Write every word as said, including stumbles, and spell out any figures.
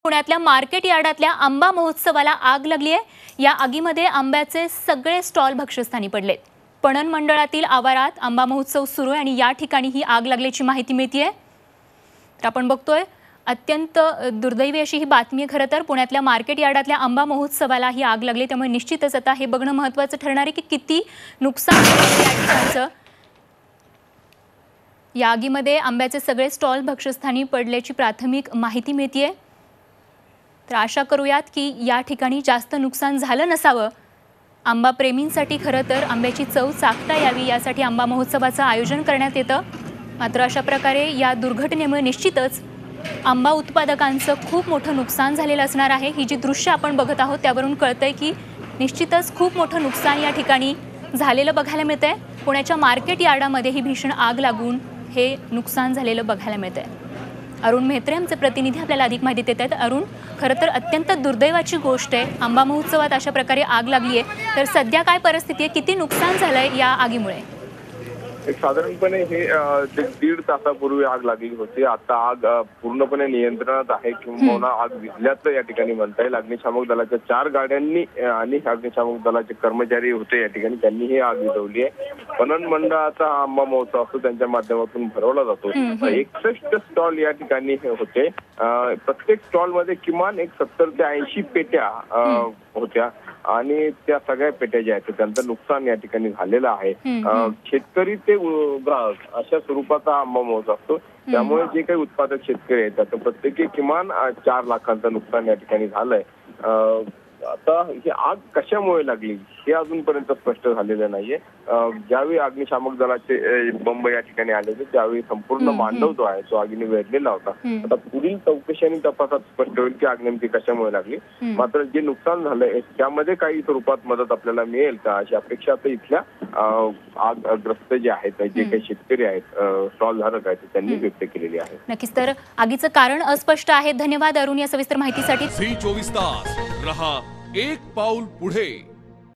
पुण्यातल्या मार्केट यार्डातल्या आंबा महोत्सवाला आग लागली आहे। या आगीमध्ये आंब्याचे सगळे स्टॉल भक्षस्थानी पडलेत। पणन मंडळातील आवारात आंबा महोत्सव सुरू आहे आणि या ठिकाणी ही आग लागल्याची माहिती मिळतेय। तर आपण बघतोय अत्यंत दुर्दैवी अशी ही बातमी आहे। खरं तर पुण्यातल्या मार्केट यार्डातल्या आंबा महोत्सवाला ही आग लागली, त्यामुळे निश्चितच आता हे बघणं महत्त्वाचं ठरणार आहे की किती नुकसान झालं या ठिकाणचं। या आगीमध्ये आंब्याचे सगळे स्टॉल भक्षस्थानी पडल्याची प्राथमिक माहिती मिळतेय। तर आशा करूयात की या ठिकाणी जास्त नुकसान झालं नसावं। आंबा प्रेमींसाठी खरं तर आंब्याची चव चाखता यावी यासाठी आंबा महोत्सवाचं आयोजन करण्यात येतं। मात्र अशा प्रकारे या दुर्घटनेमुळे निश्चितच आंबा उत्पादकांचं खूप मोठं नुकसान झालेलं असणार आहे। ही जी दृश्य आपण बघत आहोत त्यावरून कळतंय की निश्चितच खूप मोठं नुकसान या ठिकाणी झालेलं बघायला मिळतंय। पुण्याच्या मार्केट यार्डामध्ये ही भीषण आग लागून हे नुकसान झालेलं बघायला मिळतंय। अरुण मेहत्रे आमचे प्रतिनिधी आपल्याला अधिक माहिती देत आहेत। अरुण, खरं तर अत्यंत दुर्दैवाची गोष्ट आहे, आंबा महोत्सवात अशा प्रकारे आग लागली आहे। तर सध्या काय परिस्थिती आहे, किती नुकसान झालंय या आगीमुळे? एक साधारणपणे हे दीड तासापूर्वी आग लागली होती। आता आग पूर्णपणे नियंत्रणात आहे किंवा आग विझल्याचं या ठिकाणी म्हणता येईल। अग्निशामक दलाच्या चार गाड्यांनी आणि अग्निशामक दलाचे कर्मचारी होते या ठिकाणी, त्यांनी ही आग विझवली आहे। पणन मंडळाचा आंबा महोत्सव असतो त्यांच्या माध्यमातून भरवला जातो। एकसष्ट स्टॉल या ठिकाणी होते। प्रत्येक स्टॉल मध्ये किमान एक सत्तर ते ऐंशी पेट्या होत्या आणि त्या सगळ्या पेट्या ज्या आहेत त्यांचं नुकसान या ठिकाणी झालेलं आहे। शेतकरी ते ग्राहक अशा स्वरूपाचा आंबा महोत्सव असतो, त्यामुळे जे काही उत्पादक शेतकरी आहेत त्याचं प्रत्येकी किमान चार लाखांचं नुकसान या ठिकाणी झालंय। आता ही आग कशामुळे लागली हे अजूनपर्यंत स्पष्ट झालेलं नाहीये। ज्यावेळी अग्निशामक दलाचे बंब या ठिकाणी आले होते त्यावेळी संपूर्ण मांडव जो आहे तो आगीने वेढलेला होता। आता पुढील चौकशी आणि तपासात स्पष्ट होईल की आग नेमकी कशामुळे लागली। मात्र जे नुकसान झालंय त्यामध्ये काही स्वरूपात मदत आपल्याला मिळेल का अशी अपेक्षा आता इथल्या आगग्रस्त जे आहेत, जे काही शेतकरी आहेत, स्टॉल धारक आहेत, त्यांनी व्यक्त केलेली आहे। नक्कीच, तर आगीचं कारण अस्पष्ट आहे। धन्यवाद अरुण या सविस्तर माहितीसाठी। झी चोवीस तास रहा एक पाऊल पुढे।